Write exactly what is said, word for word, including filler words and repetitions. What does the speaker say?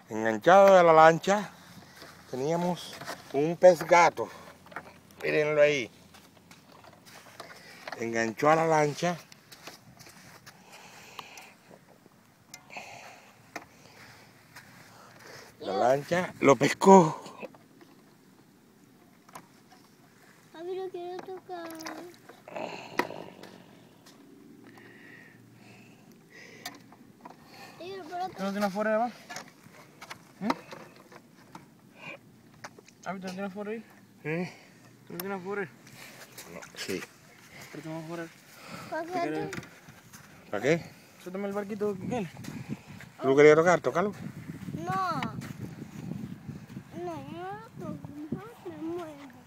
Enganchado de la lancha teníamos un pez gato, mírenlo ahí, enganchó a la lancha. La lancha lo pescó. A mí lo quiero tocar. ¿Tú no tienes fuera de abajo? ¿Eh? ¿Ah, tú no tienes fuera ahí? ¿Eh? ¿Tú no tienes fuera? No, sí. ¿Pero tenemos fuera? ¿Para qué? ¿Para qué? Suéltame el barquito, Miguel. ¿Tú lo querías tocar? Tócalo. No. No, yo no lo toco. Me muero.